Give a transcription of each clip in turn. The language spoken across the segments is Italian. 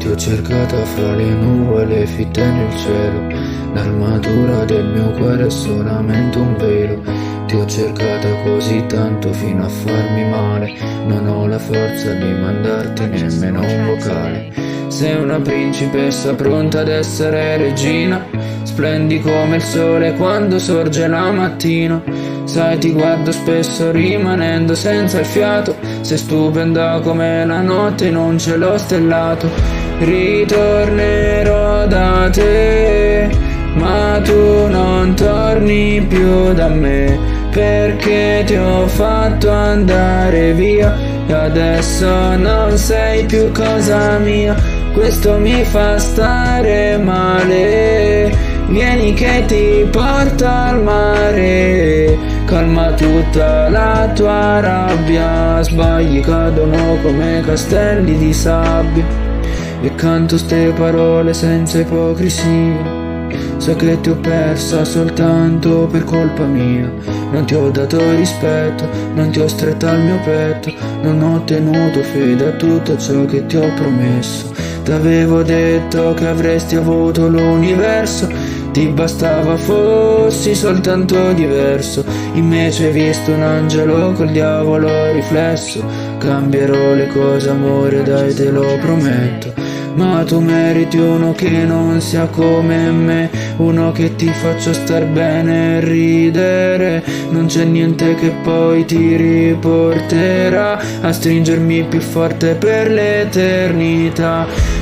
Ti ho cercata fra le nuvole fitte nel cielo, l'armatura del mio cuore è solamente un velo. Ti ho cercata così tanto fino a farmi male, non ho la forza di mandarti nemmeno un vocale. Sei una principessa pronta ad essere regina, splendi come il sole quando sorge la mattina. Sai, ti guardo spesso rimanendo senza il fiato, sei stupenda come la notte in un cielo stellato. Ritornerò da te, ma tu non torni più da me, perché ti ho fatto andare via e adesso non sei più cosa mia. Questo mi fa stare male, vieni che ti porto al mare, calma tutta la tua rabbia, sbagli cadono come castelli di sabbia. E canto ste parole senza ipocrisia, so che ti ho persa soltanto per colpa mia. Non ti ho dato rispetto, non ti ho stretta al mio petto, non ho tenuto fede a tutto ciò che ti ho promesso. T'avevo detto che avresti avuto l'universo, ti bastava fossi soltanto diverso. Invece hai visto un angelo col diavolo riflesso. Cambierò le cose amore, dai, te lo prometto. Ma tu meriti uno che non sia come me, uno che ti faccia star bene e ridere. Non c'è niente che poi ti riporterà a stringermi più forte per l'eternità.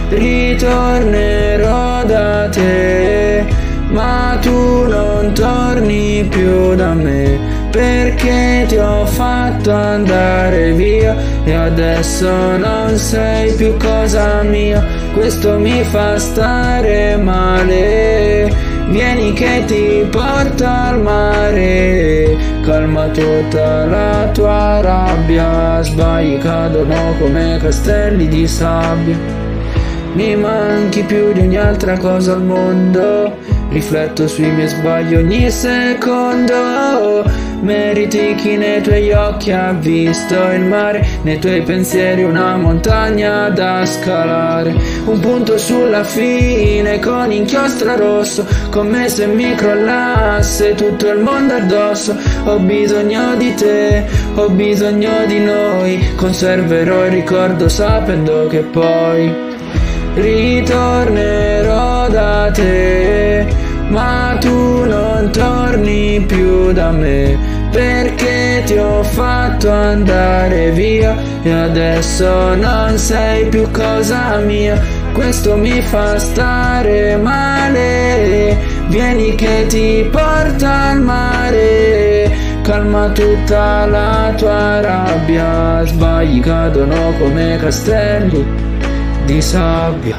Ritornerò da te, ma tu non torni più da me, perché ti ho fatto andare via e adesso non sei più cosa mia. Questo mi fa stare male, vieni che ti porto al mare, calma tutta la tua rabbia, sbagli cadono come castelli di sabbia. Mi manchi più di ogni altra cosa al mondo, rifletto sui miei sbagli ogni secondo. Meriti chi nei tuoi occhi ha visto il mare, nei tuoi pensieri una montagna da scalare. Un punto sulla fine con inchiostro rosso, come se mi crollasse tutto il mondo addosso. Ho bisogno di te, ho bisogno di noi, conserverò il ricordo sapendo che poi ritornerò da te, ma tu non torni più da me, perché ti ho fatto andare via e adesso non sei più cosa mia. Questo mi fa stare male, vieni che ti porto al mare, calma tutta la tua rabbia, sbagli cadono come castelli di sabbia.